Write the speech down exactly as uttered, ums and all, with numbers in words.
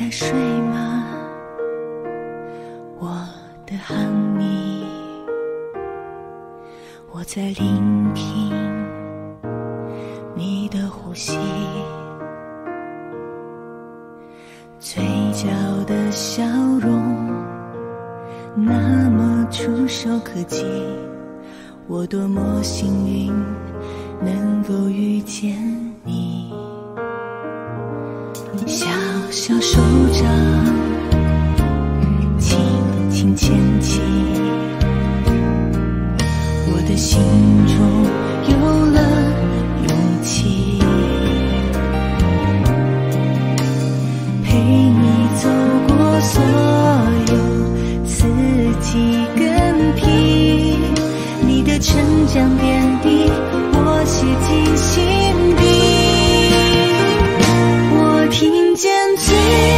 在睡吗？我的喊你，我在聆听你的呼吸，嘴角的笑容那么触手可及，我多么幸运能够遇见你。小小手掌轻轻牵起，我的心中有了勇气，陪你走过所有四季更替，你的成长点滴我写进心底，我听见最